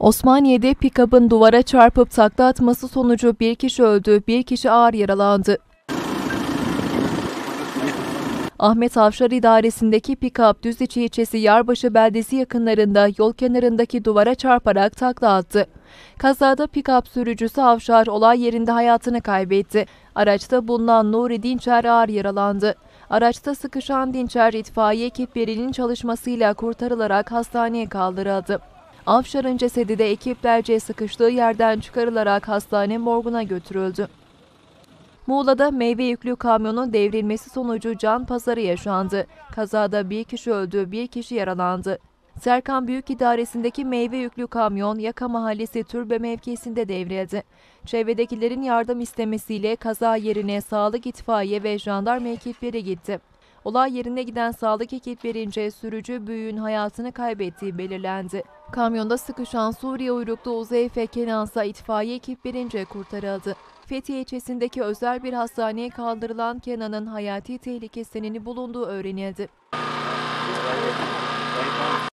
Osmaniye'de pick-up'ın duvara çarpıp takla atması sonucu bir kişi öldü, bir kişi ağır yaralandı. Ahmet Avşar idaresindeki pick-up Düziçi ilçesi Yarbaşı beldesi yakınlarında yol kenarındaki duvara çarparak takla attı. Kazada pick-up sürücüsü Avşar olay yerinde hayatını kaybetti. Araçta bulunan Nuri Dinçer ağır yaralandı. Araçta sıkışan Dinçer itfaiye ekiplerinin çalışmasıyla kurtarılarak hastaneye kaldırıldı. Avşar'ın cesedi de ekiplerce sıkıştığı yerden çıkarılarak hastane morguna götürüldü. Muğla'da meyve yüklü kamyonun devrilmesi sonucu can pazarı yaşandı. Kazada bir kişi öldü, bir kişi yaralandı. Serkan Büyük İdaresi'ndeki meyve yüklü kamyon Yaka Mahallesi Türbe mevkisinde devrildi. Çevredekilerin yardım istemesiyle kaza yerine sağlık, itfaiye ve jandarma ekipleri gitti. Olay yerine giden sağlık ekiplerince sürücü büyüğün hayatını kaybettiği belirlendi. Kamyonda sıkışan Suriye uyruklu Uzeyfe Kenansa itfaiye ekiplerince kurtarıldı. Fethiye ilçesindeki özel bir hastaneye kaldırılan Kenan'ın hayati tehlikesinin bulunduğu öğrenildi.